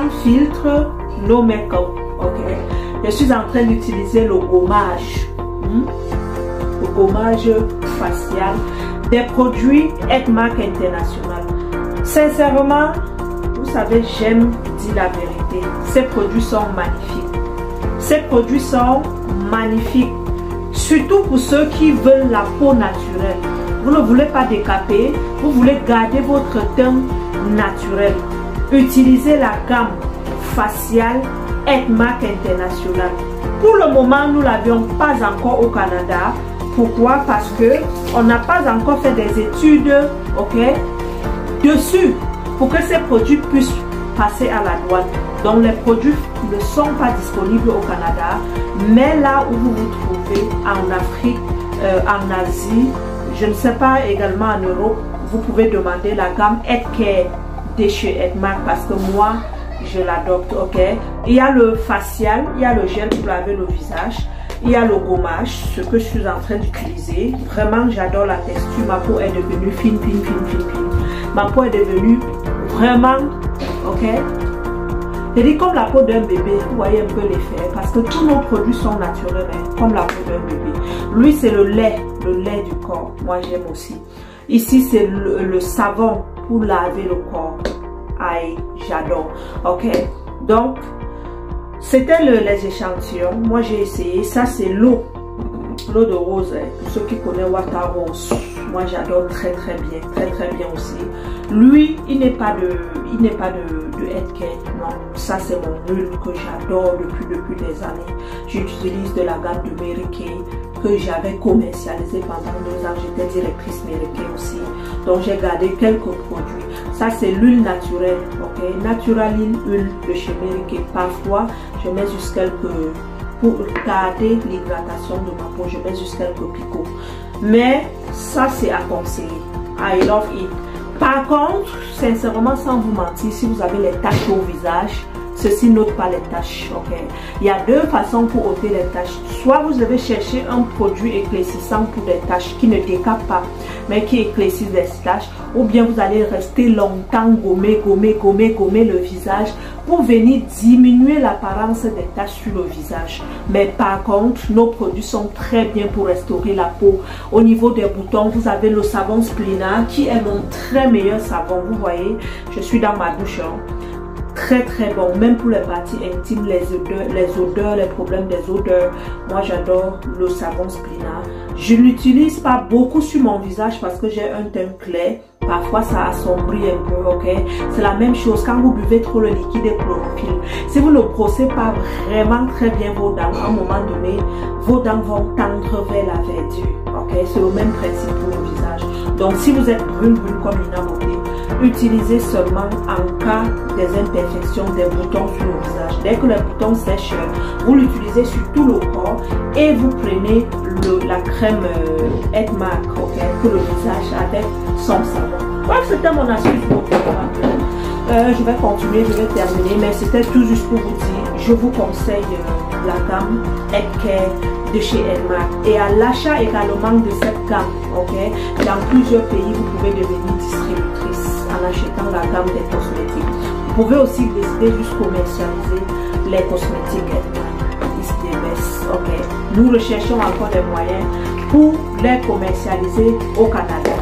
sans filtre, no make-up. Ok, je suis en train d'utiliser le gommage, le gommage facial des produits Edmark International. Sincèrement, vous savez, j'aime dire la vérité. Ces produits sont magnifiques. Ces produits sont magnifiques. Surtout pour ceux qui veulent la peau naturelle. Vous ne voulez pas décaper, vous voulez garder votre teint naturel. Utilisez la gamme faciale Edmark International. Pour le moment, nous ne l'avions pas encore au Canada. Pourquoi? Parce que on n'a pas encore fait des études, ok, dessus pour que ces produits puissent passer à la douane. Donc les produits ne sont pas disponibles au Canada, mais là où vous vous trouvez, en Afrique, en Asie, je ne sais pas, également en Europe, vous pouvez demander la gamme Edcare de chez Edmark parce que moi, je l'adopte, ok. Il y a le facial, il y a le gel pour laver le visage, il y a le gommage, ce que je suis en train d'utiliser. Vraiment, j'adore la texture. Ma peau est devenue fine. Ma peau est devenue vraiment, ok. Je dis comme la peau d'un bébé, vous voyez un peu l'effet, parce que tous nos produits sont naturels, hein, comme la peau d'un bébé. Lui, c'est le lait du corps. Moi, j'aime aussi. Ici, c'est le savon pour laver le corps. Aïe, j'adore. Ok, donc, c'était les échantillons. Moi, j'ai essayé. Ça, c'est l'eau de rose. Hein. Pour ceux qui connaissent Water Rose, moi, j'adore très bien aussi. Lui, il n'est pas de Edcare. Non, ça, c'est mon huile que j'adore depuis des années. J'utilise de la gamme de Mary Kay que j'avais commercialisé pendant 2 ans. J'étais directrice Mary Kay aussi. Donc, j'ai gardé quelques produits. Ça, c'est l'huile naturelle, ok? Naturaline huile de chez Mary Kay. Parfois, je mets juste pour garder l'hydratation de ma peau, je mets juste quelques picots. Mais ça, c'est à conseiller. I love it. Par contre, sincèrement, sans vous mentir, si vous avez les taches au visage, ceci n'ôte pas les taches, ok? Il y a 2 façons pour ôter les taches. Soit vous devez chercher un produit éclaircissant pour des taches qui ne décapent pas, mais qui éclaircissent les taches, ou bien vous allez rester longtemps gommer le visage pour venir diminuer l'apparence des taches sur le visage. Mais par contre, nos produits sont très bien pour restaurer la peau. Au niveau des boutons, vous avez le savon Splina qui est mon très meilleur savon. Vous voyez, je suis dans ma douche. Hein. Très bon, même pour les parties intimes, les odeurs, les problèmes des odeurs. Moi, j'adore le savon Splina. Je l'utilise pas beaucoup sur mon visage parce que j'ai un teint clair. Parfois, ça assombrit un peu, ok? C'est la même chose quand vous buvez trop le liquide et chlorophylle. Si vous ne brossez pas vraiment très bien vos dents, à un moment donné, vos dents vont tendre vers la verdure, ok? C'est le même principe pour le visage. Donc, si vous êtes brune comme Nina Beauté, utilisez seulement en cas des imperfections, des boutons sur le visage. Dès que les boutons sèchent, vous l'utilisez sur tout le corps et vous prenez la crème Edmark, ok, pour le visage avec son savon. Voilà, c'était mon astuce pour je vais continuer, je vais terminer, mais c'était tout juste pour vous dire, je vous conseille la gamme Edcare de chez Edmark et à l'achat également de cette gamme, ok, dans plusieurs pays vous pouvez devenir distributrice en achetant la gamme des cosmétiques. Vous pouvez aussi décider juste commercialiser les cosmétiques Edmark, it's the best, ok. Nous recherchons encore des moyens pour les commercialiser au Canada.